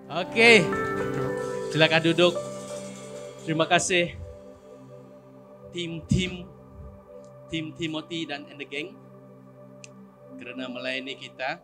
Oke, silakan duduk. Terima kasih tim Timothy dan and the gang kerana melayani kita.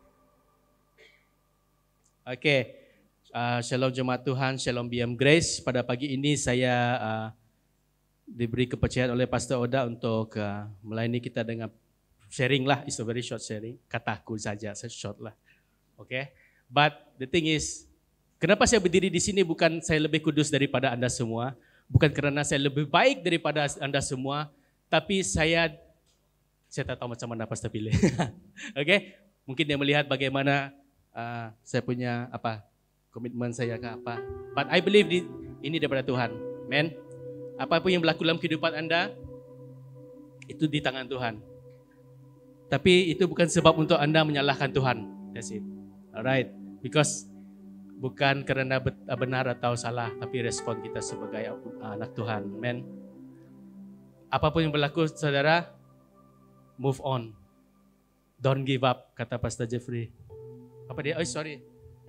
Oke, Shalom Jemaat Tuhan, Shalom BM Grace. Pada pagi ini saya diberi kepercayaan oleh Pastor Oda untuk melayani kita dengan sharing lah. It's a very short sharing. Kataku saja, short lah. Okay. But the thing is, kenapa saya berdiri di sini bukan saya lebih kudus daripada anda semua, bukan kerana saya lebih baik daripada anda semua, tapi saya tak tahu macam mana Pastor pilih. Okay. Mungkin dia melihat bagaimana saya punya komitmen saya ke apa. But I believe ini daripada Tuhan. Amen. Apa pun yang berlaku dalam kehidupan anda, itu di tangan Tuhan. Tapi itu bukan sebab untuk anda menyalahkan Tuhan. That's it. Alright. Because bukan kerana benar atau salah, tapi respon kita sebagai anak Tuhan. Amen. Apapun yang berlaku, saudara, move on. Don't give up, kata Pastor Jeffrey. Apa dia? Oh, sorry.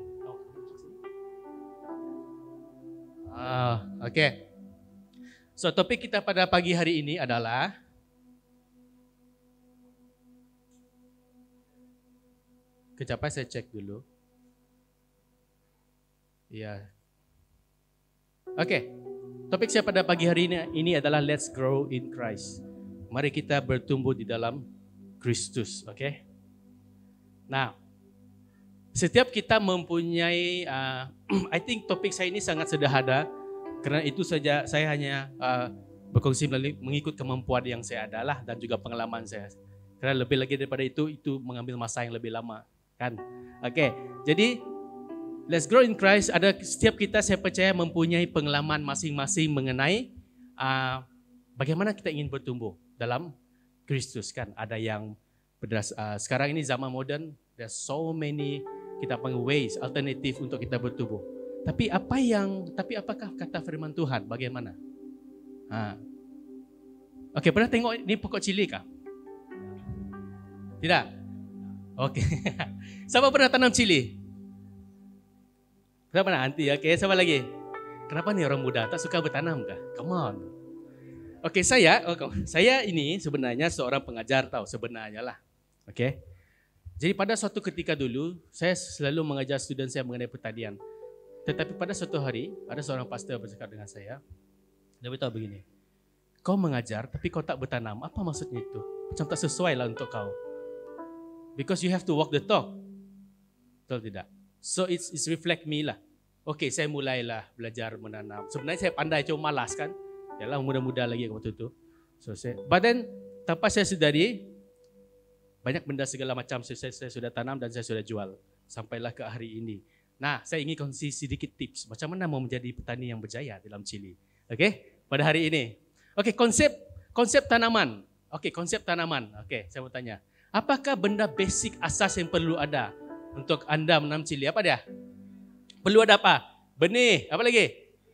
Okay. So, topik kita pada pagi hari ini adalah kejap saya cek dulu. Ya. Okay. Topik saya pada pagi hari ini adalah Let's Grow in Christ. Mari kita bertumbuh di dalam Kristus. Okay. Nah, setiap kita mempunyai, I think topik saya ini sangat sederhana, kerana itu saja saya hanya berkongsi mengikut kemampuan yang saya adalah dan juga pengalaman saya. Kerana lebih lagi daripada itu mengambil masa yang lebih lama, kan? Oke, jadi Let's Grow in Christ. Setiap kita saya percaya mempunyai pengalaman masing-masing mengenai bagaimana kita ingin bertumbuh dalam Kristus, kan? Ada yang sekarang ini zaman moden, there's so many kita panggil ways, alternatif untuk kita bertumbuh. Tapi apakah kata firman Tuhan bagaimana? Okey, pernah tengok ni pokok cili kah? Tidak? Okey. Siapa pernah tanam cili? Siapa pernah? Anti, okey. Siapa lagi? Kenapa ni orang muda tak suka bertanam kah? Come on. Okey, saya ini sebenarnya seorang pengajar tahu sebenarnya lah. Okey. Jadi pada suatu ketika dulu, saya selalu mengajar student saya mengenai pertanian. Tetapi pada suatu hari, ada seorang pastor bercakap dengan saya. Dia beritahu begini, kau mengajar tapi kau tak bertanam, apa maksudnya itu? Macam tak sesuai lah untuk kau. Because you have to walk the talk. Betul tidak? So it's reflect me lah. Okay, saya mulailah belajar menanam. Sebenarnya saya pandai, cuma malas kan. Yalah, muda-muda lagi waktu itu. But then, tanpa saya sedari, banyak benda segala macam saya sudah tanam dan saya sudah jual. Sampailah ke hari ini. Nah, saya ingin kongsi sedikit tips. Macam mana mau menjadi petani yang berjaya dalam Chili. Okey, pada hari ini. Okey, konsep tanaman. Okey, konsep tanaman. Okey, saya mau tanya. Apakah benda basic asas yang perlu ada untuk anda menanam Chili? Apa dia? Perlu ada apa? Benih. Apa lagi?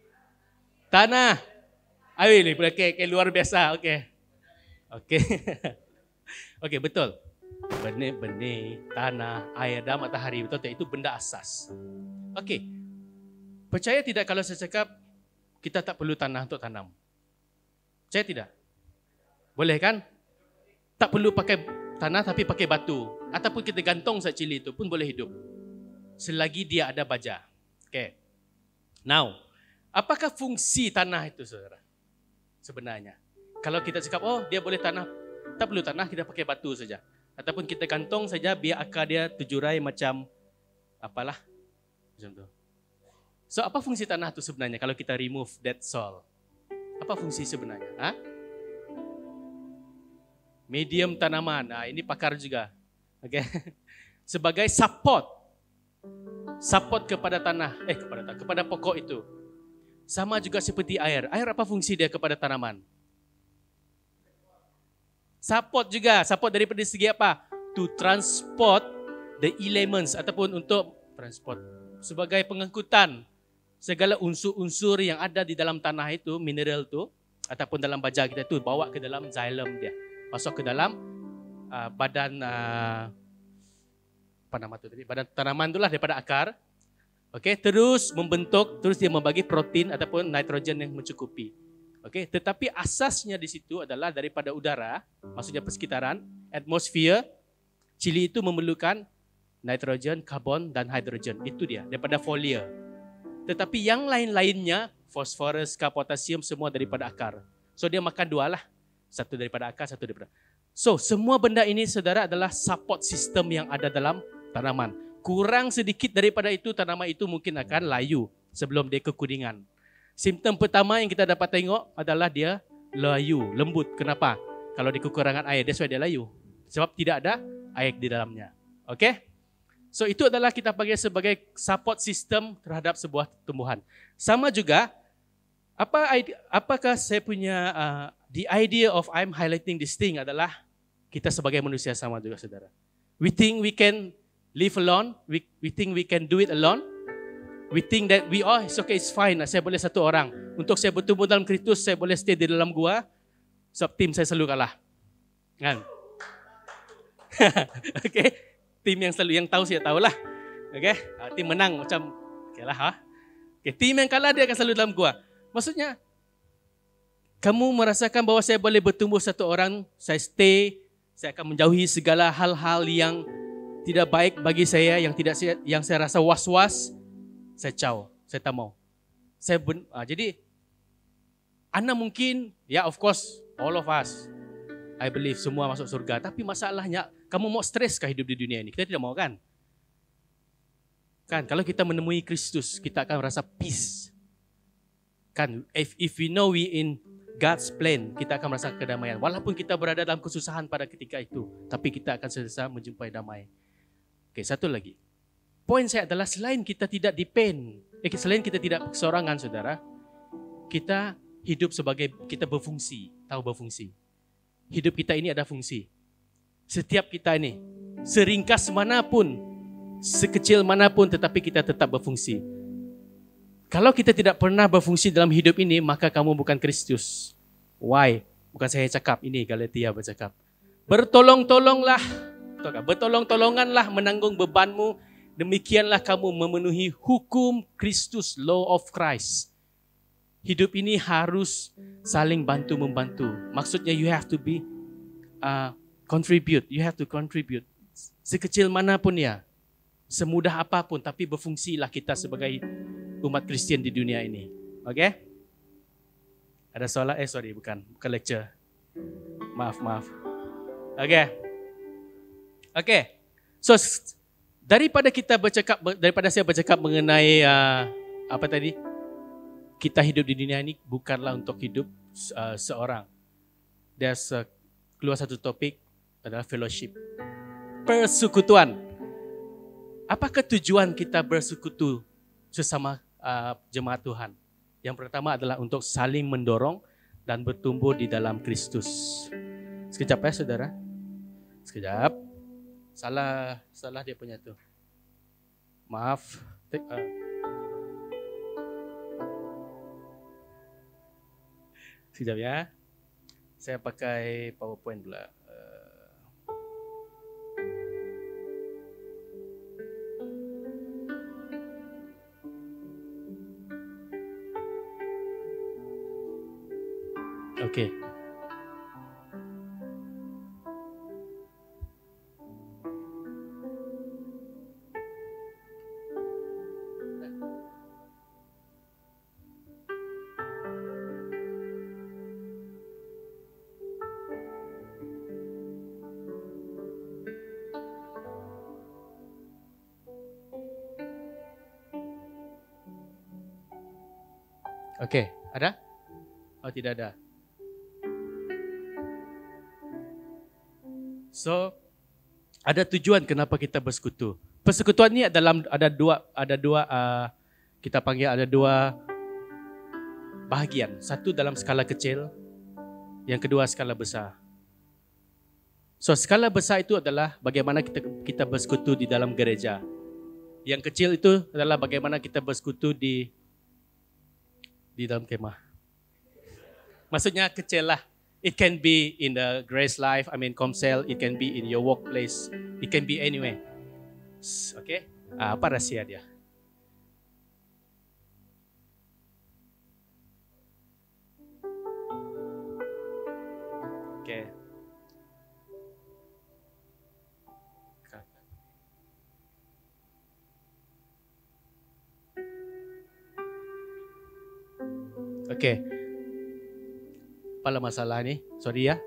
Tanah. Air ni. Okay, luar biasa. Okey. Okey. Okey, betul. Benih, tanah, air dan matahari, betul tak? Itu benda asas. Okey. Percaya tidak kalau saya cakap kita tak perlu tanah untuk tanam? Percaya tidak? Boleh kan? Tak perlu pakai tanah tapi pakai batu. Ataupun kita gantung saja cili itu pun boleh hidup. Selagi dia ada baja. Okey. Now, apakah fungsi tanah itu, saudara? Sebenarnya. Kalau kita cakap, dia boleh tanah, tak perlu tanah, kita pakai batu saja. Ataupun kita gantung saja biar akar dia terjurai macam apalah. Macam tu. So, apa fungsi tanah itu sebenarnya kalau kita remove that soil? Apa fungsi sebenarnya? Medium tanaman. Ini pakar juga. Okay. Sebagai support kepada tanah, kepada pokok itu. Sama juga seperti air. Air apa fungsi dia kepada tanaman? Support juga. Support daripada segi apa? To transport the elements ataupun untuk transport sebagai pengangkutan segala unsur-unsur yang ada di dalam tanah itu, mineral tu ataupun dalam baja kita tu bawa ke dalam xylem dia. Masuk ke dalam badan apa nama tu tadi? Badan tanaman itulah daripada akar. Okey, terus membentuk, terus dia membagi protein ataupun nitrogen yang mencukupi. Okey, tetapi asasnya di situ adalah daripada udara, maksudnya persekitaran, atmosfer. Cili itu memerlukan nitrogen, karbon dan hidrogen. Itu dia, daripada folia. Tetapi yang lain-lainnya, fosforus, potasium, semua daripada akar. So dia makan dua lah. Satu daripada akar, satu daripada. So semua benda ini saudara adalah support system yang ada dalam tanaman. Kurang sedikit daripada itu, tanaman itu mungkin akan layu sebelum dia kekuningan. Simptom pertama yang kita dapat tengok adalah dia layu, lembut. Kenapa? Kalau dia kekurangan air, that's why dia layu. Sebab tidak ada air di dalamnya. Okay? So itu adalah kita panggil sebagai support system terhadap sebuah tumbuhan. Sama juga, apakah saya punya the idea of I'm highlighting this thing adalah kita sebagai manusia sama juga saudara. We think we can live alone. We think we can do it alone. We think that it's okay, it's fine. Saya boleh satu orang. Untuk saya bertumbuh dalam Kristus, saya boleh stay di dalam gua. Sebab tim saya selalu kalah. Kan? Okay, tim yang tahu saya tahulah. Okay, tim menang macam okay lah. Okay, tim yang kalah dia akan selalu dalam gua. Maksudnya, kamu merasakan bahawa saya boleh bertumbuh satu orang, saya stay, saya akan menjauhi segala hal-hal yang tidak baik bagi saya, yang saya rasa was-was, saya saya tak mau. Jadi, Anda mungkin, of course, all of us, I believe semua masuk surga. Tapi masalahnya, kamu mau streskah hidup di dunia ini? Kita tidak mau kan? Kan, kalau kita menemui Kristus, kita akan merasa peace. Kan, if we know we in God's plan, kita akan merasa kedamaian. Walaupun kita berada dalam kesusahan pada ketika itu, tapi kita akan sentiasa menjumpai damai. Oke, satu lagi. Poin saya adalah selain kita tidak depend, selain kita tidak kesorangan, saudara, kita hidup sebagai, kita berfungsi, tahu berfungsi. Hidup kita ini ada fungsi. Setiap kita ini, seringkas manapun, sekecil manapun, tetapi kita tetap berfungsi. Kalau kita tidak pernah berfungsi dalam hidup ini, maka kamu bukan Kristus. Why? Bukan saya cakap, ini Galatia bercakap. Bertolong-tolonglah, bertolong-tolonganlah menanggung bebanmu, demikianlah kamu memenuhi hukum Kristus, law of Christ. Hidup ini harus saling bantu-membantu. Maksudnya you have to be contribute. You have to contribute. Sekecil manapun ya, semudah apapun, tapi berfungsilah kita sebagai umat Kristian di dunia ini. Oke? Ada soalan? Bukan lecture. Maaf. Oke. So daripada saya bercakap mengenai apa tadi? Kita hidup di dunia ini bukanlah untuk hidup seorang. Keluar satu topik adalah fellowship. Persekutuan. Apakah tujuan kita bersekutu sesama jemaat Tuhan? Yang pertama adalah untuk saling mendorong dan bertumbuh di dalam Kristus. Sekejap ya saudara. Sekejap. Salah dia punya tuh. Maaf. Sekejap ya. Saya pakai PowerPoint pula. Oke. Oke, ada? Oh, tidak ada. So, ada tujuan kenapa kita bersekutu. Persekutuan ini ada dua kita panggil ada dua bahagian. Satu dalam skala kecil, yang kedua skala besar. So, skala besar itu adalah bagaimana kita bersekutu di dalam gereja. Yang kecil itu adalah bagaimana kita bersekutu di dalam kemah. Maksudnya kecil lah. It can be in the Grace Life, Comcel. It can be in your workplace. It can be anywhere. Okay? Apa rahsia dia? Okay. Okay. Apalah masalah ni? Sorry ya.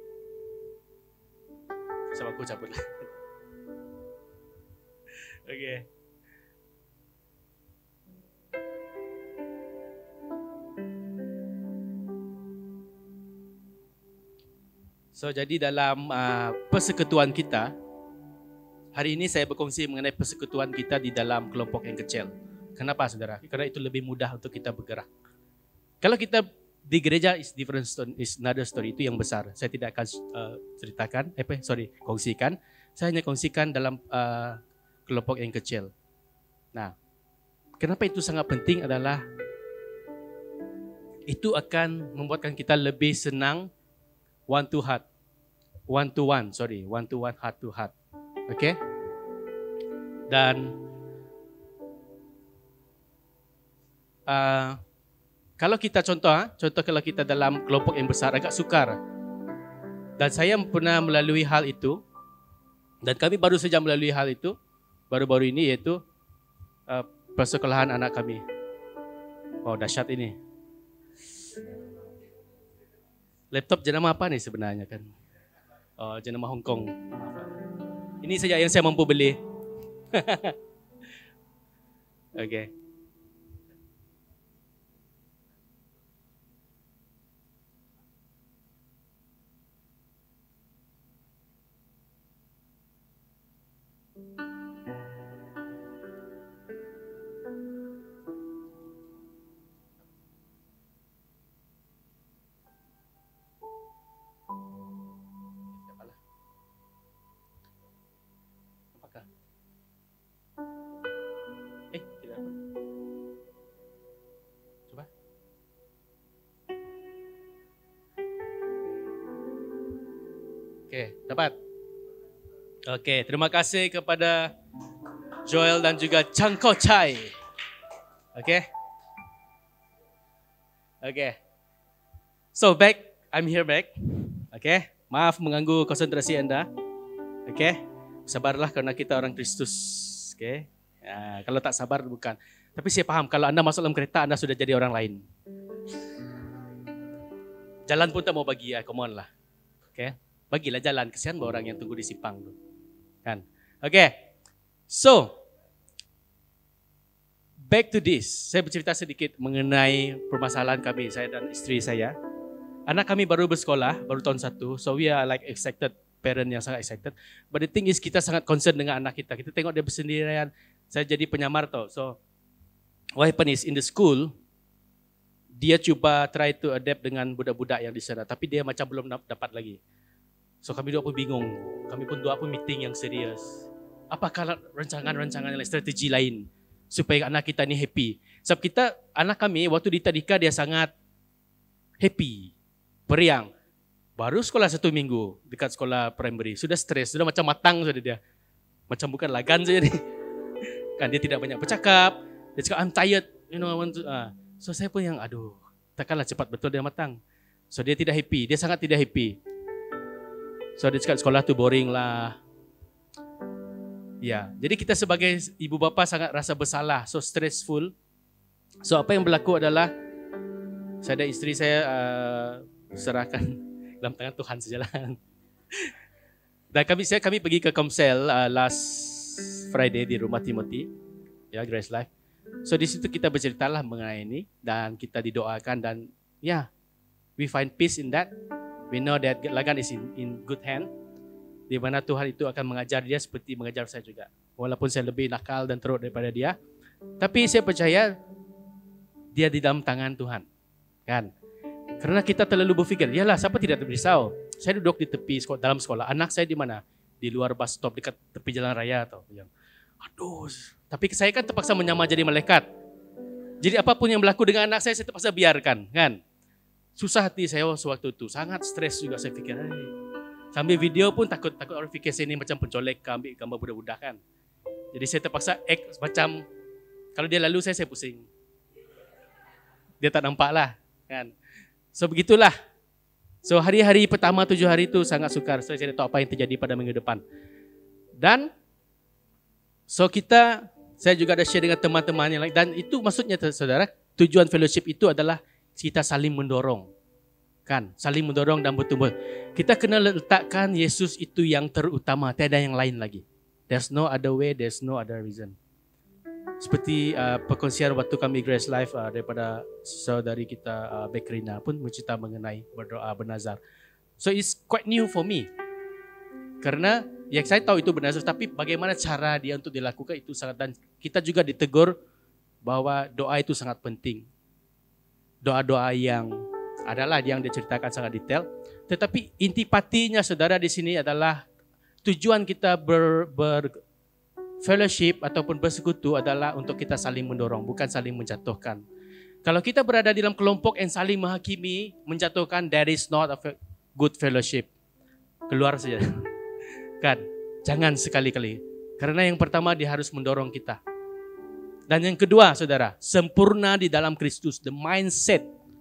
Sama aku cabut lah. Okay. So jadi dalam persekutuan kita, hari ini saya berkongsi mengenai persekutuan kita di dalam kelompok yang kecil. Kenapa saudara? Karena itu lebih mudah untuk kita bergerak. Kalau kita di gereja is different story, is another story, itu yang besar. Saya tidak akan kongsikan. Saya hanya kongsikan dalam kelompok yang kecil. Nah, kenapa itu sangat penting adalah itu akan membuatkan kita lebih senang one to one, heart to heart. Okay? Dan kalau kita contoh kalau kita dalam kelompok yang besar agak sukar. Dan saya pernah melalui hal itu. Dan kami baru saja melalui hal itu baru-baru ini, yaitu persekolahan anak kami. Oh, dahsyat ini. Laptop jenama apa nih sebenarnya kan? Oh, jenama Hong Kong. Ini saja yang saya mampu beli. Okay. Tidak apa. Coba. Oke, dapat. Oke, terima kasih kepada Joel dan juga Chang Ko Chai. Oke. So I'm here back. Oke, maaf mengganggu konsentrasi Anda. Oke, sabarlah karena kita orang Kristus. Oke. Ya, kalau tak sabar bukan. Tapi saya paham kalau Anda masuk dalam kereta Anda sudah jadi orang lain. Jalan pun tak mau bagi ya, come on lah. Oke. Bagilah jalan, kesian orang yang tunggu di simpang tu. Kan? Oke. So, back to this. Saya bercerita sedikit mengenai permasalahan kami, saya dan isteri saya. Anak kami baru bersekolah, baru tahun 1. So we are like excited, parent yang sangat excited. But the thing is kita sangat concern dengan anak kita. Kita tengok dia bersendirian. Saya jadi penyamar tau. So what happened is in the school, dia cuba try to adapt dengan budak-budak yang di sana. Tapi dia macam belum dapat lagi. So kami dua pun bingung. Kami pun dua pun meeting yang serius. Apakah rancangan-rancangan lain, strategi lain supaya anak kita ni happy. Sebab kita, anak kami waktu di tadika dia sangat happy, periang. Baru sekolah 1 minggu dekat sekolah primary. Sudah stres, sudah macam matang sudah dia. Macam bukan lagan saja ni. Kan dia tidak banyak bercakap. Dia cakap, I'm tired, I want to. So saya pun yang, takkanlah cepat betul dia matang. So dia tidak happy, dia sangat tidak happy. So dia cakap sekolah tu boring lah. Ya, jadi kita sebagai ibu bapa sangat rasa bersalah, so stressful. So apa yang berlaku adalah saya dan isteri saya serahkan dalam tangan Tuhan sajalah. Dan kami pergi ke Komsel last Friday di rumah Timothy, ya Grace Life. So di situ kita berceritalah mengenai ini dan kita didoakan dan we find peace in that. We know that Lagan is in good hand. Di mana Tuhan itu akan mengajar dia seperti mengajar saya juga. Walaupun saya lebih nakal dan teruk daripada dia. Tapi saya percaya dia di dalam tangan Tuhan. Kan? Karena kita terlalu berfikir, yalah siapa tidak risau. Saya duduk di tepi dalam sekolah. Anak saya di mana? Di luar bus stop dekat tepi jalan raya. Tapi saya kan terpaksa menyamar jadi malaikat. Jadi apapun yang berlaku dengan anak saya terpaksa biarkan. Kan? Susah hati saya sewaktu itu. Sangat stres juga saya fikir. Sambil video pun takut orang fikir saya ini macam pencolek, ambil gambar budak-budak kan. Jadi saya terpaksa act macam, kalau dia lalu saya pusing. Dia tak nampak lah kan. So begitulah. So hari-hari pertama 7 hari itu sangat sukar. Saya tidak tahu apa yang terjadi pada minggu depan. Dan saya juga ada share dengan teman-teman yang lain. Dan itu maksudnya saudara, tujuan fellowship itu adalah kita saling mendorong. Kan, saling mendorong dan bertumbuh. Kita kena letakkan Yesus itu yang terutama, tiada yang lain lagi. There's no other way, there's no other reason. Seperti perkongsian waktu kami Grace Life daripada saudari kita Bekrina pun mencerita mengenai berdoa bernazar. So it's quite new for me. Karena yang saya tahu itu bernazar, tapi bagaimana cara dia untuk dilakukan itu sangat, dan kita juga ditegur bahwa doa itu sangat penting. Doa-doa yang adalah yang diceritakan sangat detail. Tetapi intipatinya saudara di sini adalah tujuan kita fellowship ataupun bersekutu adalah untuk kita saling mendorong, bukan saling menjatuhkan. Kalau kita berada dalam kelompok yang saling menghakimi, menjatuhkan, that is not a good fellowship. Keluar saja. Kan? Jangan sekali-kali. Karena yang pertama dia harus mendorong kita. Dan yang kedua, saudara, sempurna di dalam Kristus, the mindset.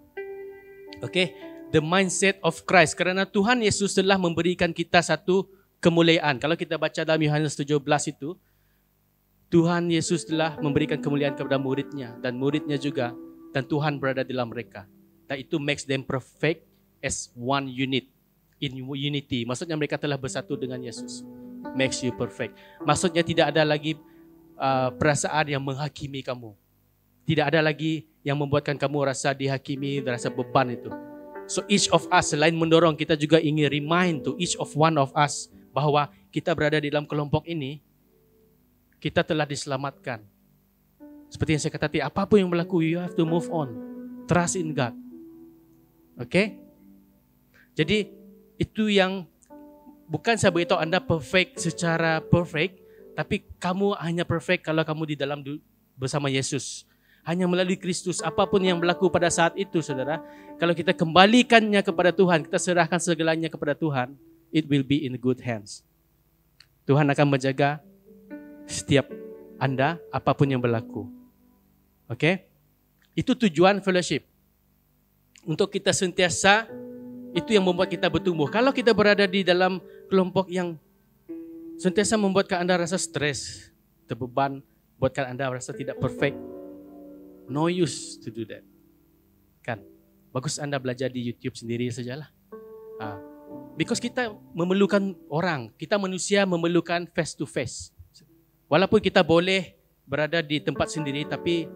Okay? The mindset of Christ. Karena Tuhan Yesus telah memberikan kita satu kemuliaan. Kalau kita baca dalam Yohanes 17 itu, Tuhan Yesus telah memberikan kemuliaan kepada muridnya dan muridnya juga, dan Tuhan berada dalam mereka. Dan itu makes them perfect as one unit, in unity. Maksudnya mereka telah bersatu dengan Yesus. Makes you perfect. Maksudnya tidak ada lagi perasaan yang menghakimi kamu. Tidak ada lagi yang membuatkan kamu rasa dihakimi, rasa beban itu. So each of us, selain mendorong, kita juga ingin remind to each of one of us bahwa kita berada di dalam kelompok ini, kita telah diselamatkan. Seperti yang saya katakan, apapun yang berlaku, you have to move on. Trust in God. Okay? Jadi, itu yang bukan saya beritahu Anda perfect secara perfect, tapi kamu hanya perfect kalau kamu di dalam bersama Yesus. Hanya melalui Kristus, apapun yang berlaku pada saat itu, saudara, kalau kita kembalikannya kepada Tuhan, kita serahkan segalanya kepada Tuhan, it will be in good hands. Tuhan akan menjaga setiap Anda, apapun yang berlaku. Oke? Itu tujuan fellowship. Untuk kita sentiasa, itu yang membuat kita bertumbuh. Kalau kita berada di dalam kelompok yang sentiasa membuatkan Anda rasa stres, terbeban, buatkan Anda rasa tidak perfect, no use to do that. Kan? Bagus Anda belajar di YouTube sendiri sajalah. Because kita memerlukan orang, kita manusia memerlukan face to face. Walaupun kita boleh berada di tempat sendiri, tapi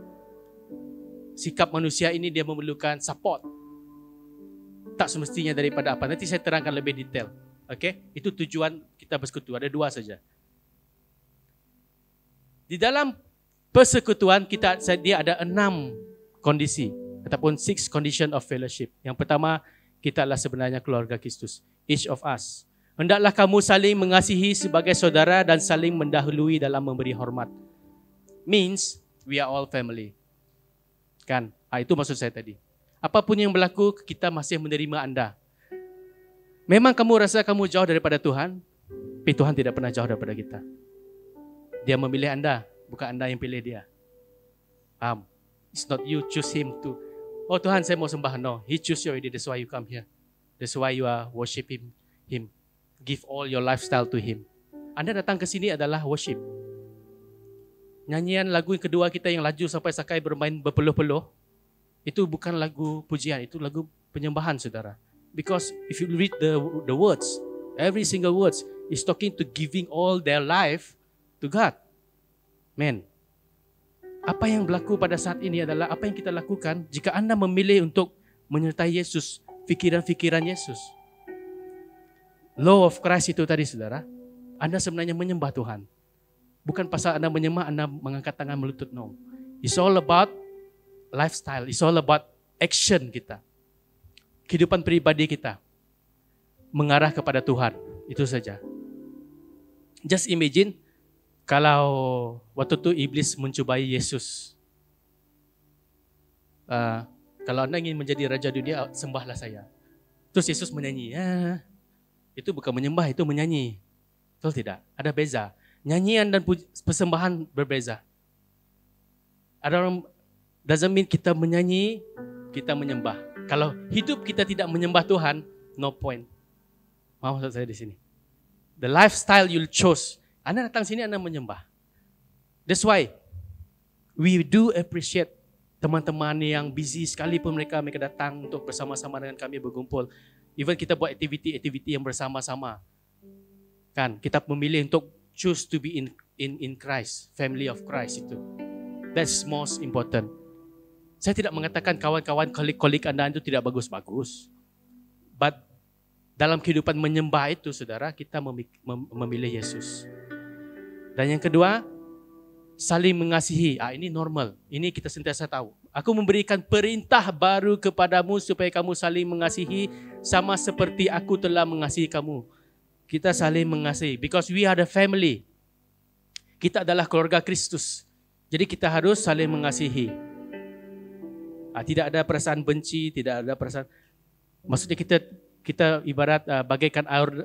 sikap manusia ini dia memerlukan support. Tak semestinya daripada apa. Nanti saya terangkan lebih detail. Okay? Itu tujuan kita bersekutu. Ada 2 saja. Di dalam persekutuan dia ada 6 kondisi. Ataupun 6 condition of fellowship. Yang pertama, kita adalah sebenarnya keluarga Kristus. Each of us. Hendaklah kamu saling mengasihi sebagai saudara dan saling mendahului dalam memberi hormat. Means, we are all family. Kan? Itu maksud saya tadi. Apapun yang berlaku, kita masih menerima Anda. Memang kamu rasa kamu jauh daripada Tuhan, tapi Tuhan tidak pernah jauh daripada kita. Dia memilih Anda, bukan Anda yang pilih dia. Paham? It's not you choose him to, oh Tuhan saya mau sembah. No, he choose you already, that's why you come here. That's why you are worshiping him. Give all your lifestyle to him. Anda datang ke sini adalah worship. Nyanyian lagu yang kedua kita yang laju sampai Sakai bermain berpeluh-peluh, itu bukan lagu pujian, itu lagu penyembahan, saudara. Because if you read the words, every single words is talking to giving all their life to God. Man, apa yang berlaku pada saat ini adalah apa yang kita lakukan jika Anda memilih untuk menyertai Yesus, fikiran-fikiran Yesus. Law of Christ itu tadi, saudara. Anda sebenarnya menyembah Tuhan. Bukan pasal Anda menyembah, Anda mengangkat tangan melutut. No. It's all about lifestyle. It's all about action kita. Kehidupan pribadi kita. Mengarah kepada Tuhan. Itu saja. Just imagine, kalau waktu itu iblis mencubai Yesus. Kalau Anda ingin menjadi raja dunia, sembahlah saya. Terus Yesus menyanyi. Itu bukan menyembah, itu menyanyi. Betul tidak? Ada beza. Nyanyian dan persembahan berbeza. Ada orang, doesn't mean kita menyanyi, kita menyembah. Kalau hidup kita tidak menyembah Tuhan, no point. Maksud saya di sini. The lifestyle you chose. Anda datang sini, Anda menyembah. That's why we do appreciate teman-teman yang busy sekalipun mereka datang untuk bersama-sama dengan kami berkumpul. Even kita buat aktiviti-aktiviti yang bersama-sama. Kan, kita memilih untuk choose to be in Christ, family of Christ itu. That's most important. Saya tidak mengatakan kawan-kawan, kolik-kolik Anda itu tidak bagus-bagus. But dalam kehidupan menyembah itu, saudara, kita memilih Yesus. Dan yang kedua, saling mengasihi. Ini normal. Ini kita sentiasa tahu. Aku memberikan perintah baru kepadamu supaya kamu saling mengasihi sama seperti aku telah mengasihi kamu. Kita saling mengasihi. Because we are the family. Kita adalah keluarga Kristus. Jadi kita harus saling mengasihi. Tidak ada perasaan benci, tidak ada perasaan. Maksudnya kita ibarat bagaikan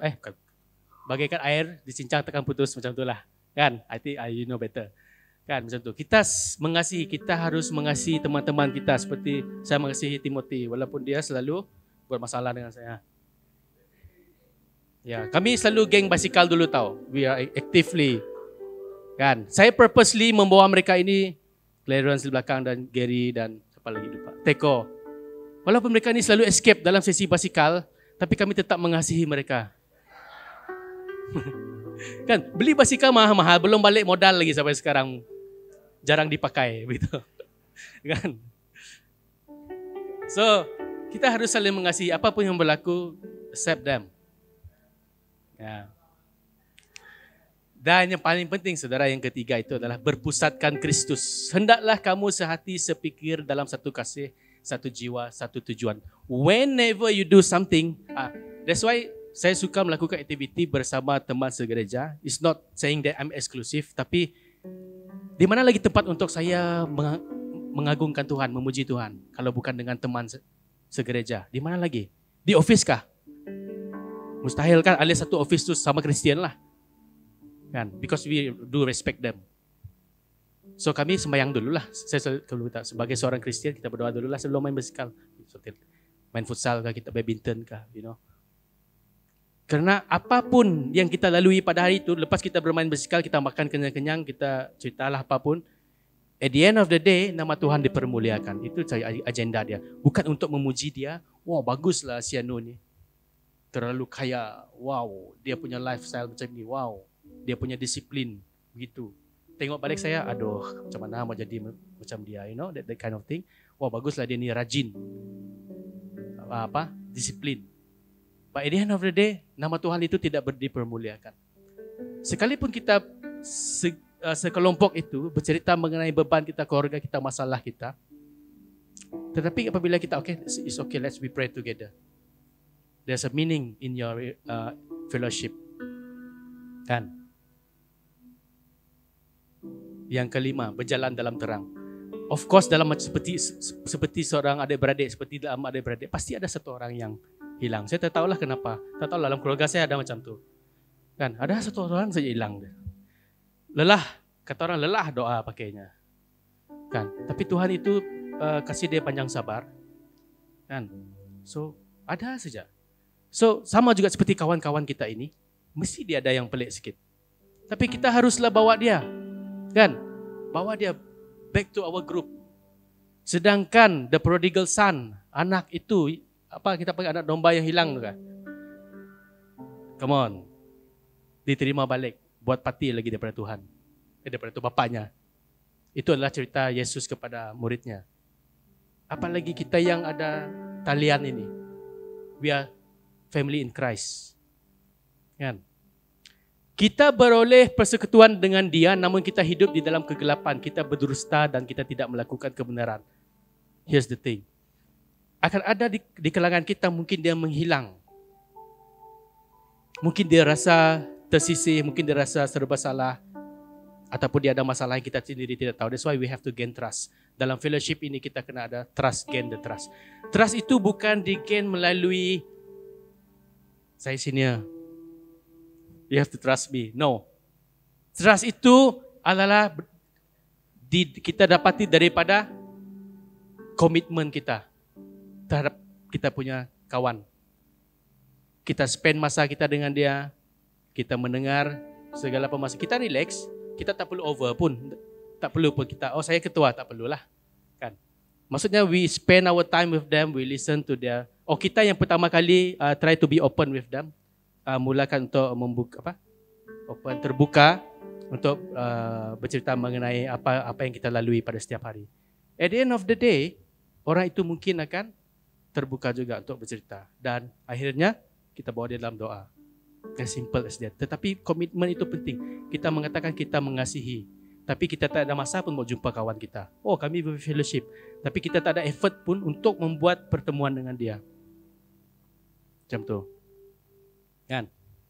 air dicincang tekan putus macam itulah. Kan? I think you know better. Kan macam tu. Kita mengasihi, kita harus mengasihi teman-teman kita seperti saya mengasihi Timothy walaupun dia selalu buat masalah dengan saya. Ya, kami selalu geng basikal dulu tahu. We are actively. Kan? Saya purposely membawa mereka ini, Clarence di belakang dan Gary dan siapa lagi lupa. Teko. Walaupun mereka ini selalu escape dalam sesi basikal, tapi kami tetap mengasihi mereka. Kan, beli basikal mahal-mahal, belum balik modal lagi sampai sekarang. Jarang dipakai, begitu. Kan? So, kita harus saling mengasihi. Apapun yang berlaku, accept them. Ya. Dan yang paling penting, saudara, yang ketiga itu adalah berpusatkan Kristus. Hendaklah kamu sehati sepikir dalam satu kasih, satu jiwa, satu tujuan. Whenever you do something, that's why saya suka melakukan aktiviti bersama teman segereja. It's not saying that I'm exclusive, tapi di mana lagi tempat untuk saya mengagungkan Tuhan, memuji Tuhan, kalau bukan dengan teman segereja? Di mana lagi? Di office kah? Mustahil kan, alias satu office tu sama Kristian lah. Kan? Because we do respect them. So kami sembahyang dulu lah. Saya sebagai seorang Kristian, kita berdoa dulu lah sebelum main basikal. Main futsal kah, kita badminton kah, you know. Karena apapun yang kita lalui pada hari itu, lepas kita bermain basikal, kita makan kenyang-kenyang, kita ceritalah apapun, at the end of the day, nama Tuhan dipermuliakan. Itu agenda dia. Bukan untuk memuji dia, wow baguslah si Anu ni. Terlalu kaya, wow, dia punya lifestyle macam ni, wow. Dia punya disiplin, begitu. Tengok balik saya, aduh, macam mana mau jadi macam dia, you know, that kind of thing. Wow, baguslah dia ni rajin. Disiplin. But at the end of the day, nama Tuhan itu tidak dipermuliakan. Sekalipun kita sekelompok itu bercerita mengenai beban kita, keluarga kita, masalah kita. Tetapi apabila kita, it's okay, let's we pray together. There's a meaning in your fellowship. Kan? Yang kelima, berjalan dalam terang. Of course, dalam seperti seorang adik-beradik, seperti dalam adik-beradik, pasti ada satu orang yang hilang. Saya tak tahulah kenapa. Tak tahu dalam keluarga saya ada macam tu. Kan, ada satu orang saja hilang. Lelah, kata orang lelah doa pakainya. Kan, tapi Tuhan itu kasih dia panjang sabar. Kan? So, ada saja. So, sama juga seperti kawan-kawan kita ini, mesti dia ada yang pelik sikit. Tapi kita haruslah bawa dia. Kan? Bawa dia back to our group. Sedangkan the prodigal son, anak itu, kita panggil anak domba yang hilang tu kan? Come on. Diterima balik. Buat parti lagi daripada Tuhan. Daripada tu bapaknya. Itu adalah cerita Yesus kepada muridnya. Apalagi kita yang ada talian ini. We are family in Christ. Kan? Kita beroleh persekutuan dengan dia, namun kita hidup di dalam kegelapan. Kita berdusta dan kita tidak melakukan kebenaran. Here's the thing. Akan ada di kalangan kita mungkin dia menghilang. Mungkin dia rasa tersisih, mungkin dia rasa serba salah. Ataupun dia ada masalah yang kita sendiri tidak tahu. That's why we have to gain trust. Dalam fellowship ini kita kena ada trust, gain the trust. Trust itu bukan di-gain melalui saya senior. You have to trust me. No. Trust itu adalah kita dapati daripada komitmen kita terhadap kita punya kawan. Kita spend masa kita dengan dia. Kita mendengar segala pemasa. Kita relax. Kita tak perlu over pun. Tak perlu pun kita, saya ketua, tak perlulah. Kan? Maksudnya we spend our time with them, we listen to their, kita yang pertama kali try to be open with them. Mulakan untuk membuka, open, terbuka untuk bercerita mengenai apa yang kita lalui pada setiap hari. At the end of the day, orang itu mungkin akan terbuka juga untuk bercerita. Dan akhirnya kita bawa dia dalam doa. As simple as that. Tetapi komitmen itu penting. Kita mengatakan kita mengasihi. Tapi kita tak ada masa pun mau jumpa kawan kita. Kami berfellowship. Tapi kita tak ada effort pun untuk membuat pertemuan dengan dia. Macam tu. Kan?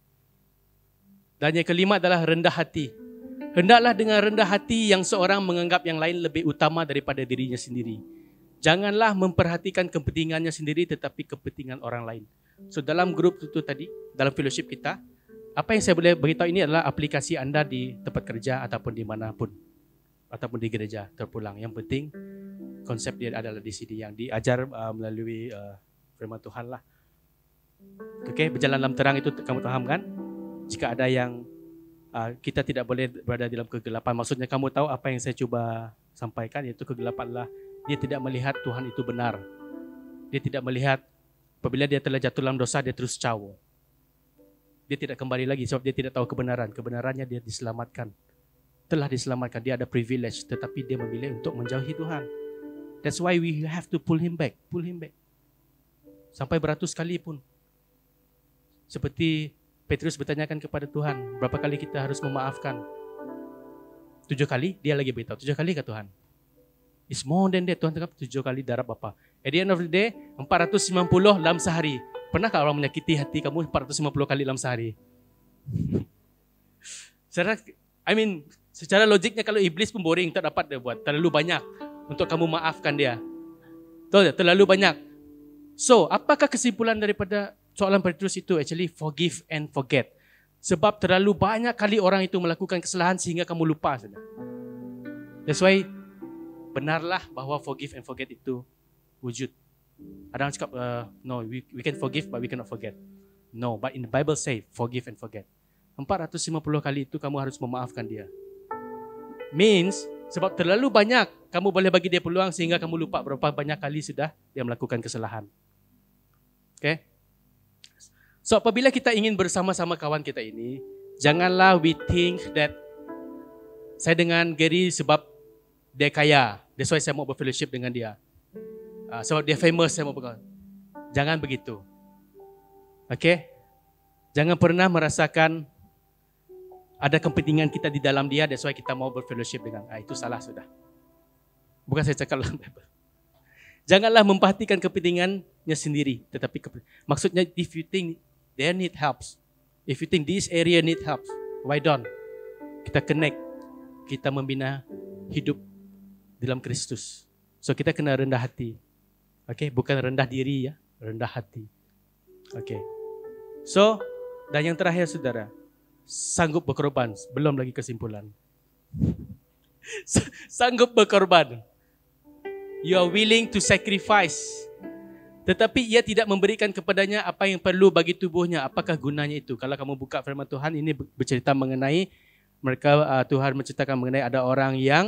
Dan yang kelima adalah rendah hati. Hendaklah dengan rendah hati yang seorang menganggap yang lain lebih utama daripada dirinya sendiri. Janganlah memperhatikan kepentingannya sendiri tetapi kepentingan orang lain. So dalam grup itu tadi, dalam fellowship kita, apa yang saya boleh beritahu ini adalah aplikasi anda di tempat kerja ataupun di manapun. Ataupun di gereja terpulang. Yang penting konsep dia adalah di sini yang diajar melalui firman Tuhan lah. Okay, berjalan dalam terang itu kamu paham kan? Jika ada yang kita tidak boleh berada dalam kegelapan. Maksudnya kamu tahu apa yang saya cuba sampaikan, yaitu kegelapan lah. Dia tidak melihat Tuhan itu benar. Dia tidak melihat apabila dia telah jatuh dalam dosa, dia terus cawo. Dia tidak kembali lagi sebab dia tidak tahu kebenaran. Kebenarannya dia diselamatkan. Telah diselamatkan, dia ada privilege. Tetapi dia memilih untuk menjauhi Tuhan. That's why we have to pull him back. Pull him back. Sampai beratus kali pun. Seperti Petrus bertanyakan kepada Tuhan, berapa kali kita harus memaafkan? 7 kali? Dia lagi beritahu, 7 kali ke Tuhan? It's more than that. Tuhan cakap 7 kali darab apa? At the end of the day, 450 dalam sehari. Pernahkah orang menyakiti hati kamu 450 kali dalam sehari? Secara logiknya kalau iblis pun boring, tak dapat dia buat. Terlalu banyak untuk kamu maafkan dia. Terlalu banyak. So, apakah kesimpulan daripada soalan Petrus itu? Actually, forgive and forget. Sebab terlalu banyak kali orang itu melakukan kesalahan sehingga kamu lupa saja. That's why benarlah bahawa forgive and forget itu wujud. Ada orang cakap, no, we can forgive but we cannot forget. No, but in the Bible say, forgive and forget. 450 kali itu kamu harus memaafkan dia. Means, sebab terlalu banyak, kamu boleh bagi dia peluang sehingga kamu lupa berapa banyak kali sudah dia melakukan kesalahan. Okay? So, apabila kita ingin bersama-sama kawan kita ini, janganlah we think that saya dengan Gary sebab dia kaya. That's why saya mau berfellowship dengan dia. Sebab dia famous, saya mau berkawan. Jangan begitu. Okay? Jangan pernah merasakan ada kepentingan kita di dalam dia, that's why kita mau berfellowship dengan. Itu salah sudah. Bukan saya cakap dalam Bible. Janganlah memperhatikan kepentingannya sendiri. Tetapi maksudnya, if you think they need helps, if you think this area need helps, why don't? Kita connect, kita membina hidup dalam Kristus. So kita kena rendah hati. Okay, bukan rendah diri ya, rendah hati. Okay. So, dan yang terakhir saudara, sanggup berkorban. Belum lagi kesimpulan. Sanggup berkorban. You are willing to sacrifice. Tetapi ia tidak memberikan kepadanya apa yang perlu bagi tubuhnya. Apakah gunanya itu? Kalau kamu buka firman Tuhan, ini bercerita mengenai mereka, Tuhan menceritakan mengenai ada orang yang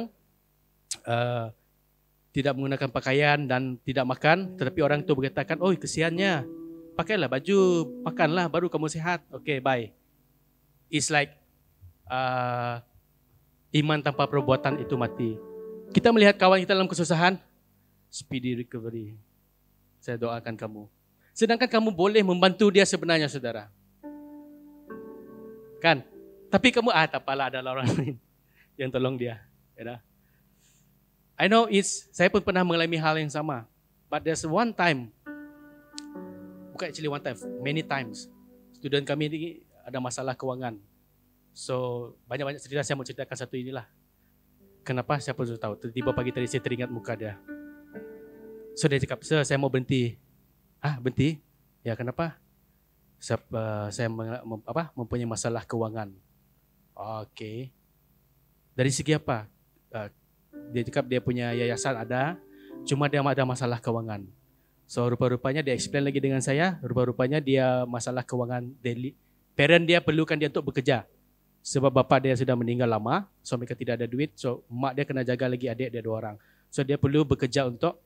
tidak menggunakan pakaian dan tidak makan. Tetapi orang itu berkatakan, oh kesiannya, pakailah baju, makanlah baru kamu sehat. Okay, bye. It's like iman tanpa perbuatan itu mati. Kita melihat kawan kita dalam kesusahan, speedy recovery. Saya doakan kamu. Sedangkan kamu boleh membantu dia sebenarnya, saudara. Kan? Tapi kamu, tak apalah, ada orang lain yang tolong dia. Ya, I know saya pun pernah mengalami hal yang sama. But there's one time, bukan actually one time, many times. Student kami ini ada masalah kewangan. So, banyak-banyak cerita, saya mau ceritakan satu inilah. Kenapa? Siapa sudah tahu. Tiba-tiba pagi tadi saya teringat muka dia. So, dia cakap, sir, saya mau berhenti. Berhenti? Ya, kenapa? Saya mempunyai masalah kewangan. Okay. Dari segi apa? Dia cakap dia punya yayasan ada, cuma dia ada masalah kewangan. So rupa-rupanya dia explain lagi dengan saya, rupa-rupanya dia masalah kewangan daily. Parent dia perlukan dia untuk bekerja. Sebab bapa dia sudah meninggal lama, so mereka tidak ada duit, so mak dia kena jaga lagi adik dia 2 orang. So dia perlu bekerja untuk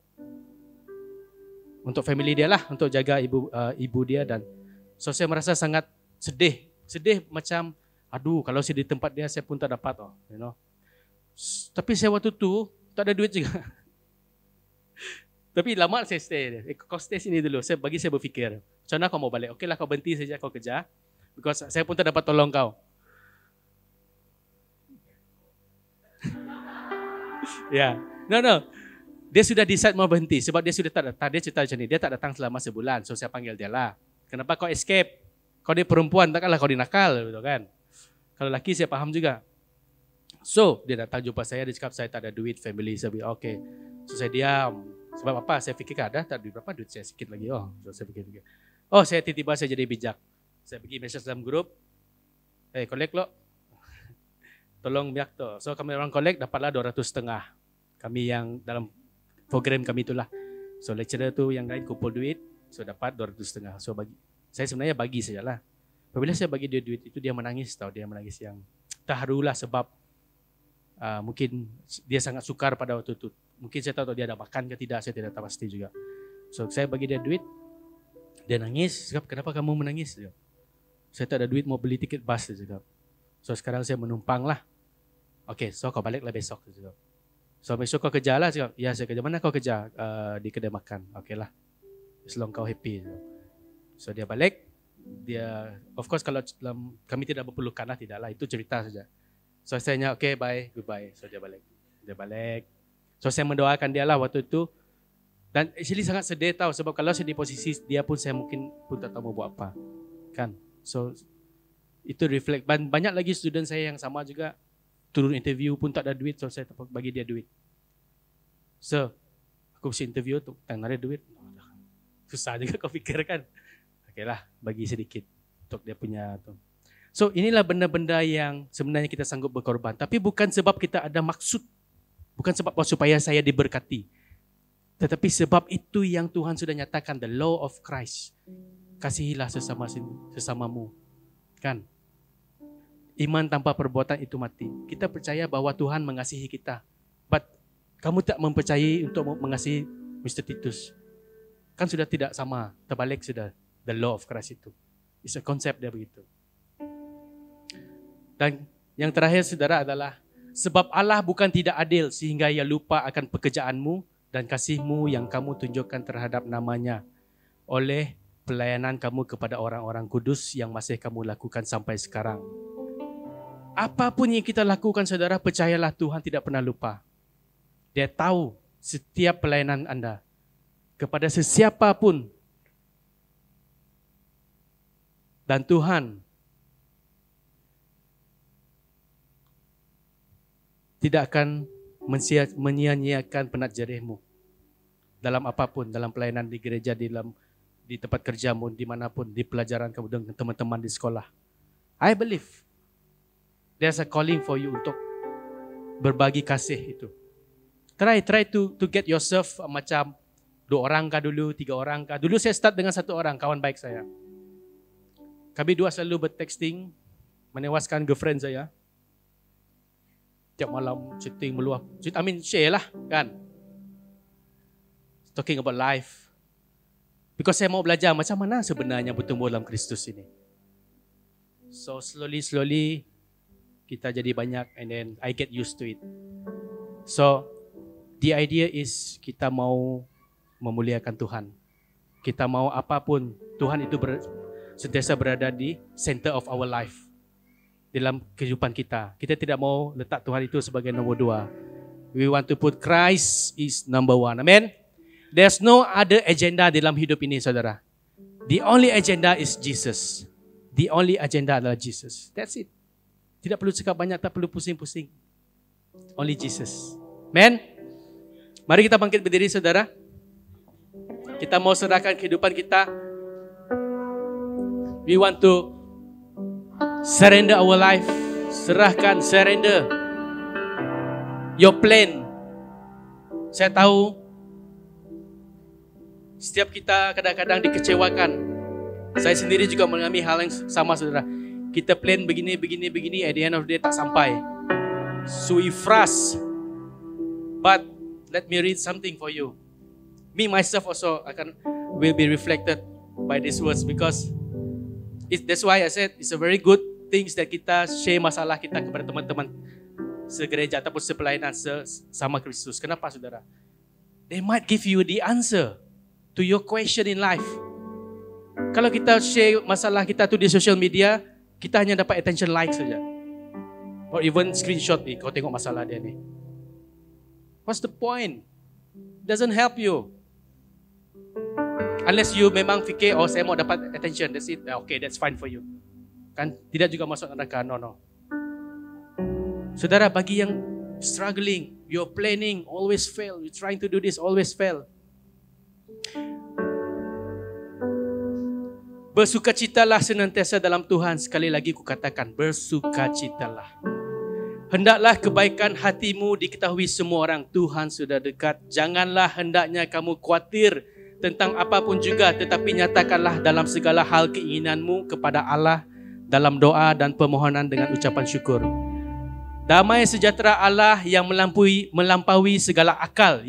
family dia lah, untuk jaga ibu dia. Dan so saya merasa sangat sedih macam aduh, kalau saya di tempat dia saya pun tak dapat Tapi saya waktu tu tak ada duit juga. Tapi lama saya stay. Kau stay sini dulu. Saya berfikir, macam mana kau mau balik? Okeylah, kau berhenti saja kau kerja. Because saya pun tak dapat tolong kau. Ya, yeah. No. Dia sudah decide mau berhenti sebab dia sudah tak datang. Dia cerita macam ni, dia tak datang selama sebulan. So saya panggil dia lah. Kenapa kau escape? Kau dia perempuan, takkanlah kau dinakal, betul kan? Kalau lelaki saya faham juga. So dia datang jumpa saya, dia cakap saya tak ada duit, family. Saya bilang okay. So saya diam. Sebab apa? Saya fikir ada tak duit berapa, duit saya sikit lagi. So saya fikir. Saya tiba-tiba saya jadi bijak. Saya pergi message dalam grup. Collect lo. Tolong biak tu. So kami orang collect dapatlah 200.5. Kami yang dalam program kami itulah. So lecturer tu yang lain kumpul duit, so dapat 200.5. So saya sebenarnya bagi sajalah. Apabila saya bagi dia duit itu, dia menangis tau. Dia menangis yang terharulah sebab mungkin dia sangat sukar pada waktu itu. Mungkin saya tahu dia ada makan ke tidak, saya tidak tahu pasti juga. So saya bagi dia duit, dia nangis. Cakap, kenapa kamu menangis? Saya tak ada duit mau beli tiket bus. Cakap. So sekarang saya menumpang lah. Okay, so kau baliklah besok. Cakap. So besok kau kerja lah. Cakap, ya saya kerja. Mana kau kerja? Di kedai makan. Okay lah. As long kau happy. So dia balik. Dia, of course kalau kami tidak berperlukan lah, tidak lah. Itu cerita saja. So saya tanya, okay bye, goodbye. So dia balik. So saya mendoakan dia lah waktu itu. Dan actually sangat sedih tahu. Sebab kalau saya di posisi dia pun, saya mungkin pun tak tahu mau buat apa. Kan? So itu reflect. Banyak lagi student saya yang sama juga. Turun interview pun tak ada duit. So saya bagi dia duit. So aku mesti interview tu, tak ada duit. Susah juga kau fikir kan. Okay lah, bagi sedikit untuk dia punya tu. So inilah benda-benda yang sebenarnya kita sanggup berkorban. Tapi bukan sebab kita ada maksud. Bukan sebab supaya saya diberkati. Tetapi sebab itu yang Tuhan sudah nyatakan, the law of Christ. Kasihilah sesamamu. Kan? Iman tanpa perbuatan itu mati. Kita percaya bahwa Tuhan mengasihi kita. But kamu tak mempercayai untuk mengasihi Mr. Titus. Kan sudah tidak sama. Terbalik sudah. The law of Christ itu. It's a concept dia begitu. Dan yang terakhir saudara adalah, sebab Allah bukan tidak adil sehingga ia lupa akan pekerjaanmu dan kasihmu yang kamu tunjukkan terhadap namanya oleh pelayanan kamu kepada orang-orang kudus yang masih kamu lakukan sampai sekarang. Apapun yang kita lakukan saudara, percayalah Tuhan tidak pernah lupa. Dia tahu setiap pelayanan anda kepada sesiapa pun. Dan Tuhan tidak akan menyia-nyiakan penat jerihmu dalam apapun, dalam pelayanan di gereja, di tempat kerjamu, dimanapun, di pelajaran kamu dengan teman-teman di sekolah. I believe there's a calling for you untuk berbagi kasih itu. Try to get yourself macam 2 orang kah dulu, 3 orang kah. Dulu saya start dengan 1 orang, kawan baik saya. Kami 2 selalu bertexting, menewaskan girlfriend saya. Tiap malam chatting meluap. Share lah kan. Talking about life. Because saya mau belajar macam mana sebenarnya bertumbuh dalam Kristus ini. So slowly kita jadi banyak and then I get used to it. So the idea is kita mau memuliakan Tuhan. Kita mau apapun, Tuhan itu sentiasa berada di center of our life. Dalam kehidupan kita. Kita tidak mau letak Tuhan itu sebagai nombor 2. We want to put Christ is number 1. Amen. There's no other agenda dalam hidup ini, saudara. The only agenda is Jesus. The only agenda adalah Jesus. That's it. Tidak perlu cakap banyak, tak perlu pusing-pusing. Only Jesus. Amen. Mari kita bangkit berdiri, saudara. Kita mau serahkan kehidupan kita. We want to surrender our life. Serahkan, surrender your plan. Saya tahu Setiap kita kadang-kadang dikecewakan. Saya sendiri juga mengalami hal yang sama, saudara. Kita plan begini, at the end of the day tak sampai. So we frust. But let me read something for you. Me myself also will be reflected by these words, because that's why I said it's a very good things that kita share masalah kita kepada teman-teman segereja ataupun sepelayanan sama Kristus. Kenapa, saudara? They might give you the answer to your question in life. Kalau kita share masalah kita tuh di social media, kita hanya dapat attention like saja. Or even screenshot nih, kau tengok masalah dia nih. What's the point? Doesn't help you. Unless you memang fikir, oh saya mau dapat attention, that's it. Okay, that's fine for you. Kan tidak juga masuk neraka, no. Saudara, bagi yang struggling, you're planning, always fail. You're trying to do this, always fail. Bersukacitalah senantiasa dalam Tuhan. Sekali lagi ku katakan, bersukacitalah. Hendaklah kebaikan hatimu diketahui semua orang. Tuhan sudah dekat. Janganlah hendaknya kamu khawatir tentang apapun juga, tetapi nyatakanlah dalam segala hal keinginanmu kepada Allah dalam doa dan permohonan dengan ucapan syukur. Damai sejahtera Allah yang melampaui segala akal,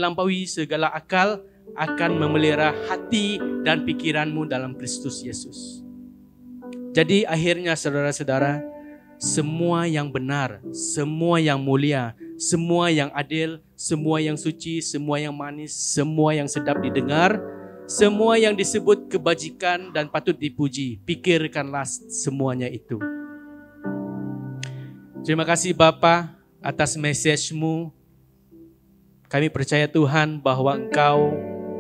akan memelihara hati dan pikiranmu dalam Kristus Yesus. Jadi akhirnya saudara-saudara, semua yang benar, semua yang mulia, semua yang adil, semua yang suci, semua yang manis, semua yang sedap didengar, semua yang disebut kebajikan dan patut dipuji, pikirkanlah semuanya itu. Terima kasih Bapa atas message-Mu. Kami percaya Tuhan bahwa Engkau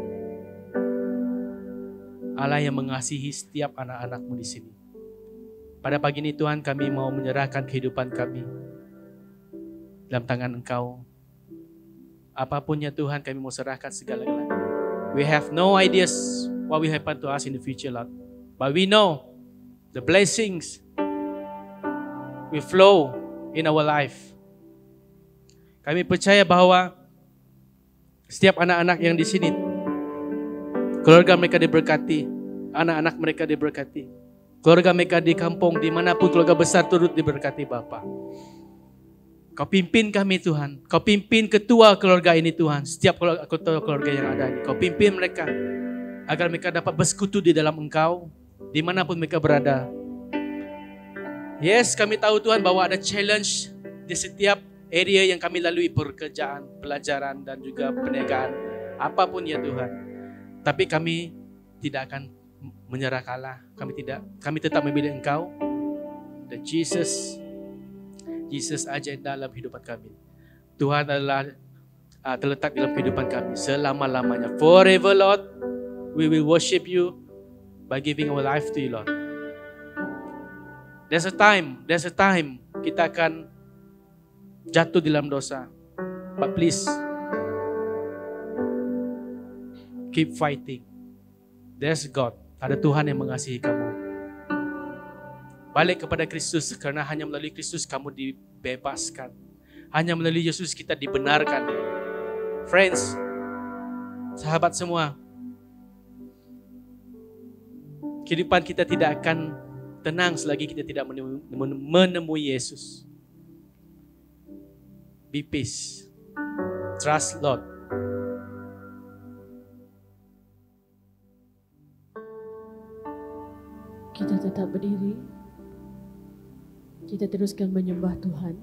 Allah yang mengasihi setiap anak-anak-Mu di sini. Pada pagi ini Tuhan, kami mau menyerahkan kehidupan kami dalam tangan Engkau. Apapun ya Tuhan, kami mau serahkan segala-galanya. We have no ideas what will happen to us in the future, Lord. But we know the blessings will flow in our life. Kami percaya bahwa setiap anak-anak yang di sini, keluarga mereka diberkati, anak-anak mereka diberkati, keluarga mereka di kampung, dimanapun keluarga besar turut diberkati Bapa. Kau pimpin kami Tuhan, Kau pimpin ketua keluarga ini Tuhan, setiap ketua keluarga yang ada ini, Kau pimpin mereka, agar mereka dapat bersekutu di dalam Engkau, dimanapun mereka berada. Yes, kami tahu Tuhan bahwa ada challenge di setiap area yang kami lalui, pekerjaan, pelajaran, dan juga perniagaan, apapun ya Tuhan. Tapi kami tidak akan menyerah kalah. Kami tetap memilih Engkau. Dan Jesus aja dalam kehidupan kami. Tuhan adalah terletak dalam kehidupan kami selama-lamanya. Forever Lord, we will worship you by giving our life to you Lord. There's a time kita akan jatuh di dalam dosa. But please, keep fighting. There's God. Ada Tuhan yang mengasihi kamu. Balik kepada Kristus, karena hanya melalui Kristus kamu dibebaskan. Hanya melalui Yesus kita dibenarkan. Friends, sahabat semua, kehidupan kita tidak akan tenang selagi kita tidak menemui Yesus. Be peace. Trust Lord. Kita tetap berdiri. Kita teruskan menyembah Tuhan.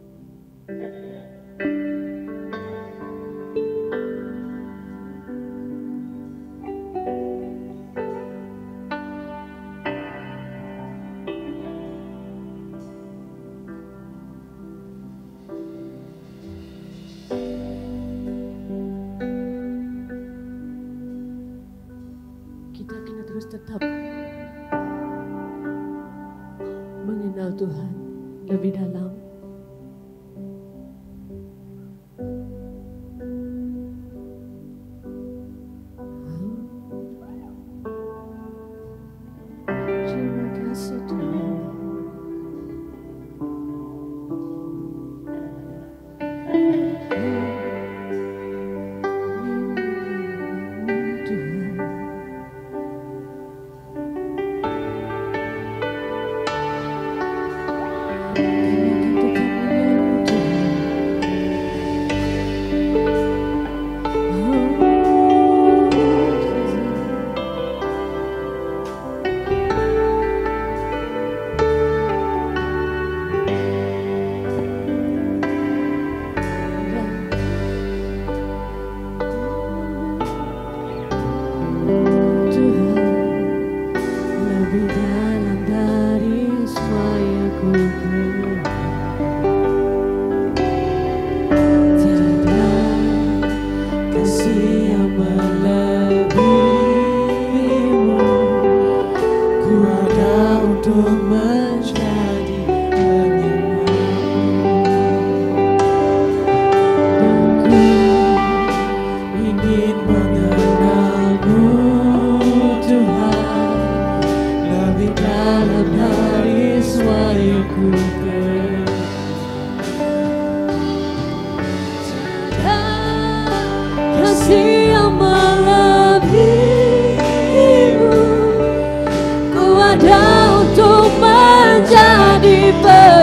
Kita kena terus tetap mengenal Tuhan lebih dalam. Terima kasih Tuhan. Tuhan.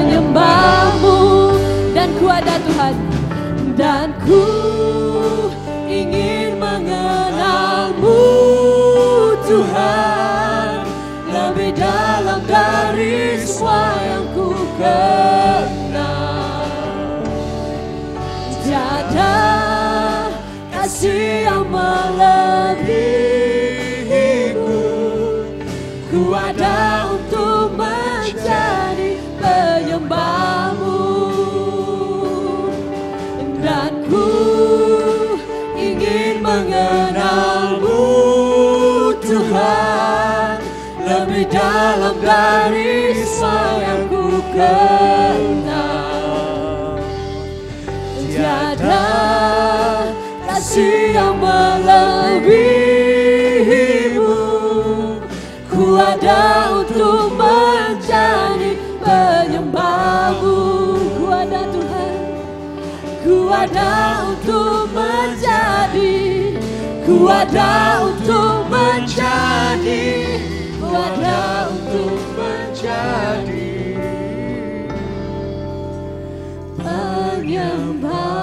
menyembahmu, dan ku ada Tuhan, dan ku ingin mengenalmu Tuhan, lebih dalam dari semua yang ku kenal. Tiada kasih yang melebihimu, ku ada untuk menjadi penyembahmu, dan ku ingin mengenalmu Tuhan, lebih dalam dari semua yang ku kenal. Tiada kasih yang melebihimu, ku ada untuk menjadi penyembahmu. Ku ada Tuhan, ku ada untuk menjadi, ku ada untuk menjadi, ku ada untuk menjadi penyembah.